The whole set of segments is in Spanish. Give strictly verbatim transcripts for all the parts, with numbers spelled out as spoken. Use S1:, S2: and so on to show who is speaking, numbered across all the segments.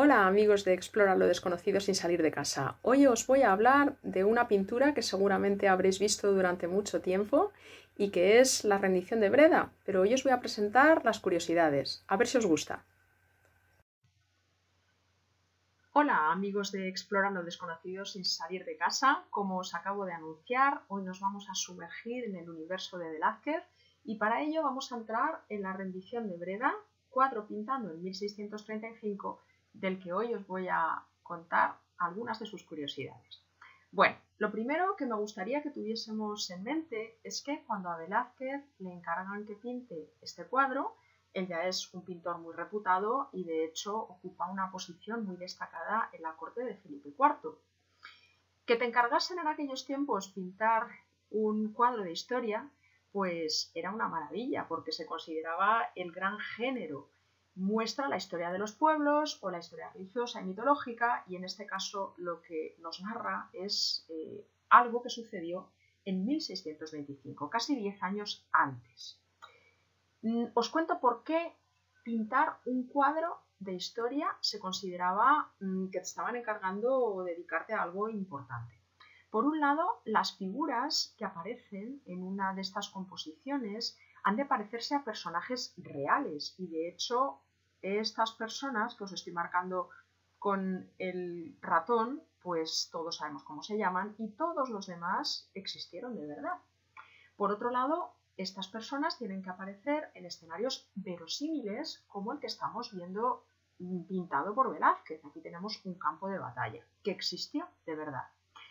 S1: Hola amigos de Explora lo desconocido sin salir de casa. Hoy os voy a hablar de una pintura que seguramente habréis visto durante mucho tiempo y que es La rendición de Breda, pero hoy os voy a presentar las curiosidades, a ver si os gusta. Hola amigos de Explora lo desconocido sin salir de casa. Como os acabo de anunciar, hoy nos vamos a sumergir en el universo de Velázquez y para ello vamos a entrar en La rendición de Breda, cuadro pintado en mil seiscientos treinta y cinco, del que hoy os voy a contar algunas de sus curiosidades. Bueno, lo primero que me gustaría que tuviésemos en mente es que cuando a Velázquez le encargan que pinte este cuadro, él ya es un pintor muy reputado y de hecho ocupa una posición muy destacada en la corte de Felipe cuarto. Que te encargasen en aquellos tiempos pintar un cuadro de historia, pues era una maravilla porque se consideraba el gran género. Muestra la historia de los pueblos o la historia religiosa y mitológica, y en este caso lo que nos narra es eh, algo que sucedió en mil seiscientos veinticinco, casi diez años antes. Os cuento por qué pintar un cuadro de historia se consideraba mmm, que te estaban encargando o dedicarte a algo importante. Por un lado, las figuras que aparecen en una de estas composiciones han de parecerse a personajes reales y de hecho estas personas que os estoy marcando con el ratón, pues todos sabemos cómo se llaman y todos los demás existieron de verdad. Por otro lado, estas personas tienen que aparecer en escenarios verosímiles como el que estamos viendo pintado por Velázquez. Aquí tenemos un campo de batalla que existió de verdad.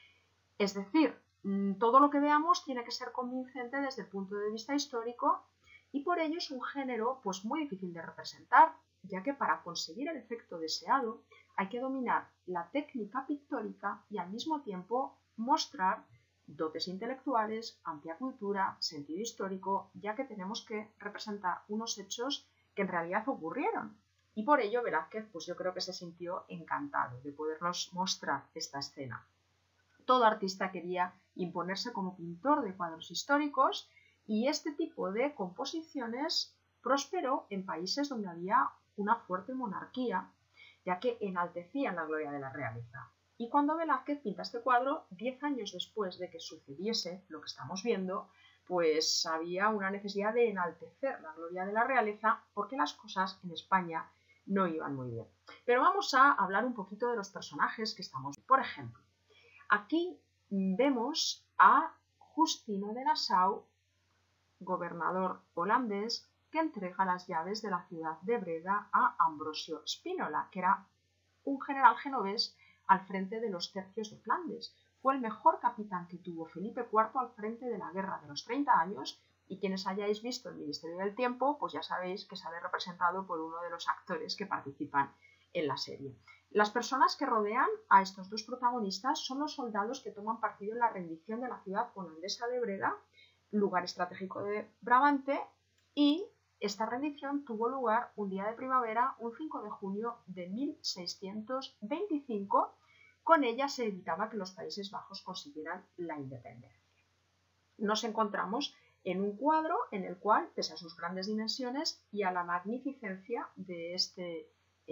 S1: Es decir, todo lo que veamos tiene que ser convincente desde el punto de vista histórico y por ello es un género pues, muy difícil de representar, ya que para conseguir el efecto deseado hay que dominar la técnica pictórica y al mismo tiempo mostrar dotes intelectuales, amplia cultura, sentido histórico, ya que tenemos que representar unos hechos que en realidad ocurrieron. Y por ello Velázquez pues yo creo que se sintió encantado de podernos mostrar esta escena. Todo artista quería imponerse como pintor de cuadros históricos y este tipo de composiciones prosperó en países donde había una fuerte monarquía, ya que enaltecían la gloria de la realeza. Y cuando Velázquez pinta este cuadro, diez años después de que sucediese lo que estamos viendo, pues había una necesidad de enaltecer la gloria de la realeza porque las cosas en España no iban muy bien. Pero vamos a hablar un poquito de los personajes que estamos viendo. Por ejemplo, aquí vemos a Justino de Nassau, gobernador holandés, que entrega las llaves de la ciudad de Breda a Ambrosio Spínola, que era un general genovés al frente de los tercios de Flandes. Fue el mejor capitán que tuvo Felipe cuarto al frente de la Guerra de los treinta años y quienes hayáis visto el Ministerio del Tiempo, pues ya sabéis que sale representado por uno de los actores que participan en la serie. Las personas que rodean a estos dos protagonistas son los soldados que toman partido en la rendición de la ciudad holandesa de Breda, lugar estratégico de Brabante, y esta rendición tuvo lugar un día de primavera, un cinco de junio de mil seiscientos veinticinco. Con ella se evitaba que los Países Bajos consiguieran la independencia. Nos encontramos en un cuadro en el cual, pese a sus grandes dimensiones y a la magnificencia de este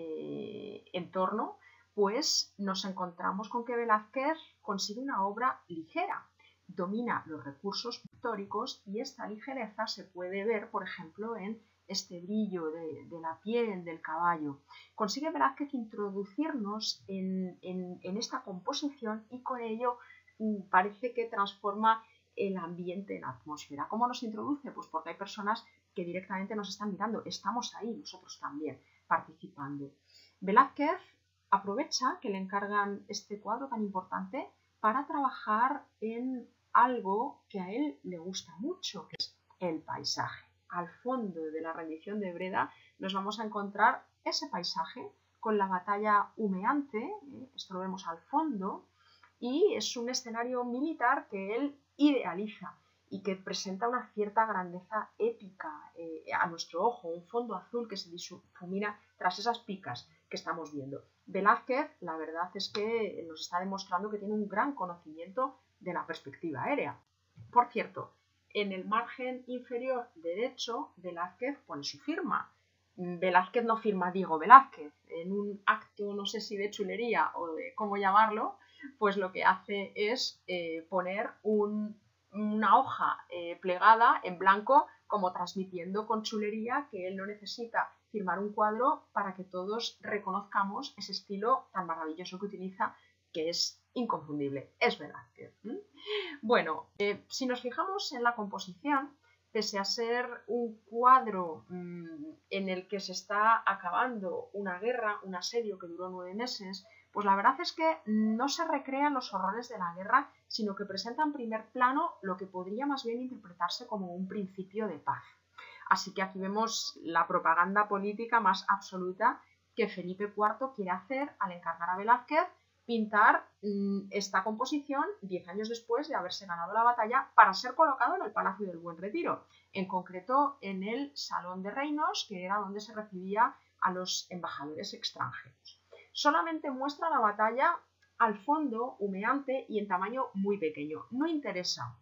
S1: eh, entorno, pues nos encontramos con que Velázquez consigue una obra ligera. Domina los recursos pictóricos y esta ligereza se puede ver, por ejemplo, en este brillo de, de la piel del caballo. Consigue Velázquez introducirnos en, en, en esta composición y con ello mm, parece que transforma el ambiente en atmósfera. ¿Cómo nos introduce? Pues porque hay personas que directamente nos están mirando. Estamos ahí, nosotros también, participando. Velázquez aprovecha que le encargan este cuadro tan importante para trabajar en algo que a él le gusta mucho, que es el paisaje. Al fondo de la rendición de Breda nos vamos a encontrar ese paisaje con la batalla humeante, ¿eh? Esto lo vemos al fondo, y es un escenario militar que él idealiza y que presenta una cierta grandeza épica eh, a nuestro ojo, un fondo azul que se difumina tras esas picas que estamos viendo. Velázquez, la verdad es que nos está demostrando que tiene un gran conocimiento de la perspectiva aérea. Por cierto, en el margen inferior derecho, Velázquez pone su firma. Velázquez no firma Diego Velázquez. En un acto, no sé si de chulería o de cómo llamarlo, pues lo que hace es eh, poner un, una hoja eh, plegada en blanco, como transmitiendo con chulería que él no necesita firmar un cuadro para que todos reconozcamos ese estilo tan maravilloso que utiliza, que es inconfundible, es Velázquez. ¿Mm? Bueno, eh, si nos fijamos en la composición, pese a ser un cuadro mmm, en el que se está acabando una guerra, un asedio que duró nueve meses, pues la verdad es que no se recrean los horrores de la guerra, sino que presenta en primer plano lo que podría más bien interpretarse como un principio de paz. Así que aquí vemos la propaganda política más absoluta que Felipe cuarto quiere hacer al encargar a Velázquez pintar mmm, esta composición diez años después de haberse ganado la batalla para ser colocado en el Palacio del Buen Retiro, en concreto en el Salón de Reinos, que era donde se recibía a los embajadores extranjeros. Solamente muestra la batalla al fondo, humeante y en tamaño muy pequeño. No interesa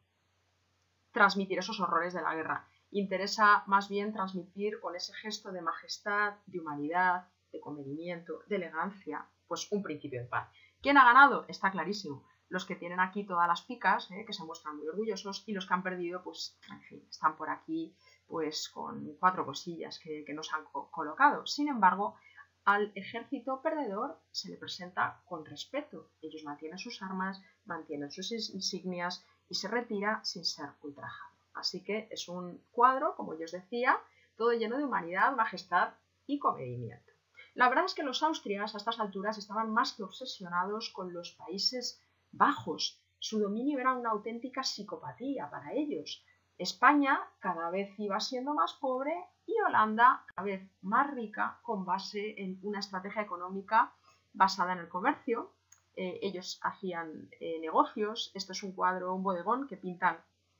S1: transmitir esos horrores de la guerra, interesa más bien transmitir con ese gesto de majestad, de humanidad, de comedimiento, de elegancia, pues un principio de paz. ¿Quién ha ganado? Está clarísimo. Los que tienen aquí todas las picas, ¿eh? que se muestran muy orgullosos, y los que han perdido, pues, en fin, están por aquí pues con cuatro cosillas que, que nos han co colocado. Sin embargo, al ejército perdedor se le presenta con respeto. Ellos mantienen sus armas, mantienen sus insignias y se retira sin ser ultrajado. Así que es un cuadro, como yo os decía, todo lleno de humanidad, majestad y comedimiento. La verdad es que los austrias a estas alturas estaban más que obsesionados con los Países Bajos. Su dominio era una auténtica psicopatía para ellos. España cada vez iba siendo más pobre y Holanda cada vez más rica, con base en una estrategia económica basada en el comercio. Eh, ellos hacían eh, negocios. Esto es un cuadro, un bodegón que pintan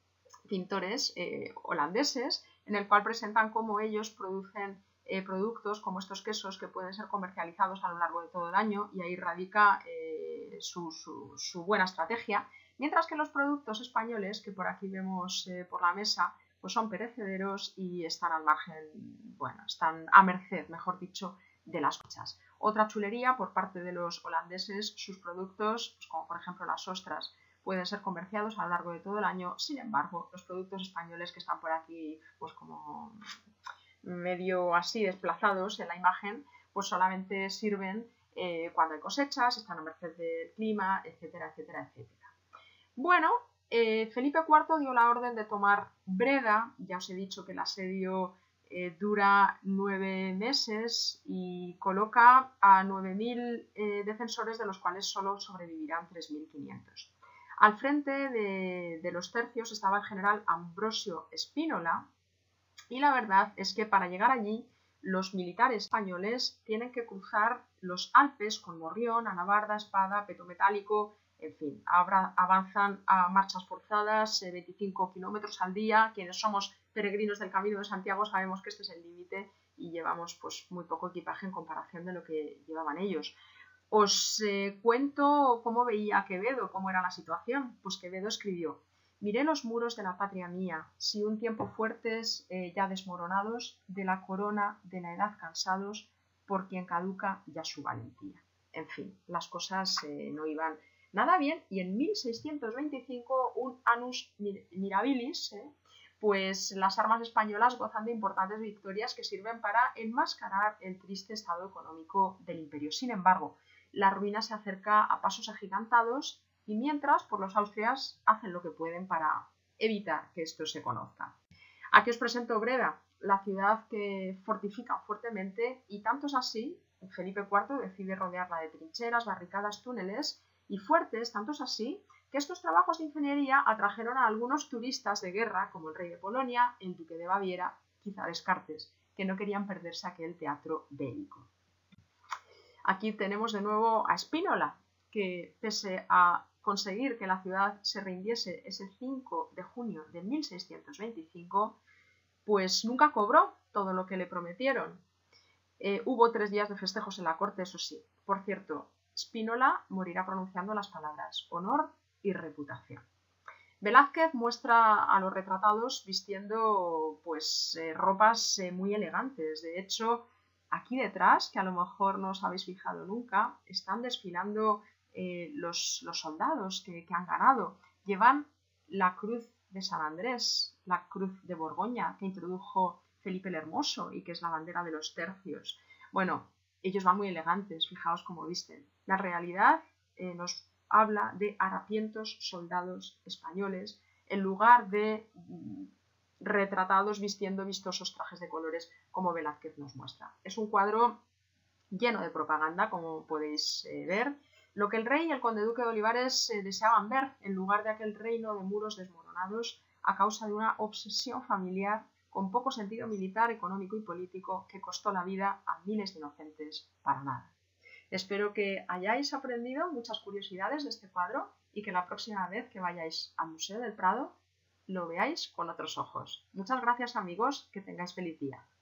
S1: pintores eh, holandeses, en el cual presentan cómo ellos producen eh, productos como estos quesos que pueden ser comercializados a lo largo de todo el año, y ahí radica eh, su, su, su buena estrategia, mientras que los productos españoles, que por aquí vemos eh, por la mesa, pues son perecederos y están al margen, bueno, están a merced, mejor dicho, de las cosas. Otra chulería por parte de los holandeses, sus productos, pues como por ejemplo las ostras, pueden ser comerciados a lo largo de todo el año. Sin embargo, los productos españoles que están por aquí, pues como medio así desplazados en la imagen, pues solamente sirven eh, cuando hay cosechas, están a merced del clima, etcétera, etcétera, etcétera. Bueno, eh, Felipe cuarto dio la orden de tomar Breda. Ya os he dicho que el asedio eh, dura nueve meses y coloca a nueve mil eh, defensores, de los cuales solo sobrevivirán tres mil quinientos. Al frente de, de los tercios estaba el general Ambrosio Spínola, y la verdad es que para llegar allí los militares españoles tienen que cruzar los Alpes con morrión, alabarda, espada, peto metálico, en fin, avanzan a marchas forzadas, veinticinco kilómetros al día. Quienes somos peregrinos del Camino de Santiago sabemos que este es el límite y llevamos pues muy poco equipaje en comparación de lo que llevaban ellos. Os eh, cuento cómo veía Quevedo, cómo era la situación. Pues Quevedo escribió: miré los muros de la patria mía, si un tiempo fuertes eh, ya desmoronados, de la corona de la edad cansados, por quien caduca ya su valentía. En fin, las cosas eh, no iban nada bien, y en mil seiscientos veinticinco, un annus mirabilis, eh, pues las armas españolas gozan de importantes victorias que sirven para enmascarar el triste estado económico del imperio. Sin embargo, la ruina se acerca a pasos agigantados, y mientras, pues los austrias hacen lo que pueden para evitar que esto se conozca. Aquí os presento Breda, la ciudad que fortifican fuertemente, y tanto es así, Felipe cuarto decide rodearla de trincheras, barricadas, túneles y fuertes, tanto es así que estos trabajos de ingeniería atrajeron a algunos turistas de guerra, como el rey de Polonia, el duque de Baviera, quizá Descartes, que no querían perderse aquel teatro bélico. Aquí tenemos de nuevo a Spínola, que pese a conseguir que la ciudad se rindiese ese cinco de junio de mil seiscientos veinticinco, pues nunca cobró todo lo que le prometieron. Eh, hubo tres días de festejos en la corte, eso sí. Por cierto, Spínola morirá pronunciando las palabras honor y reputación. Velázquez muestra a los retratados vistiendo pues eh, ropas eh, muy elegantes. De hecho, aquí detrás, que a lo mejor no os habéis fijado nunca, están desfilando eh, los, los soldados que, que han ganado. Llevan la cruz de San Andrés, la cruz de Borgoña que introdujo Felipe el Hermoso y que es la bandera de los tercios. Bueno, ellos van muy elegantes, fijaos cómo visten. La realidad eh, nos habla de harapientos soldados españoles en lugar de mm, retratados vistiendo vistosos trajes de colores como Velázquez nos muestra. Es un cuadro lleno de propaganda, como podéis eh, ver, lo que el rey y el conde duque de Olivares eh, deseaban ver en lugar de aquel reino de muros desmoronados a causa de una obsesión familiar con poco sentido militar, económico y político que costó la vida a miles de inocentes para nada. Espero que hayáis aprendido muchas curiosidades de este cuadro y que la próxima vez que vayáis al Museo del Prado lo veáis con otros ojos. Muchas gracias amigos, que tengáis feliz día.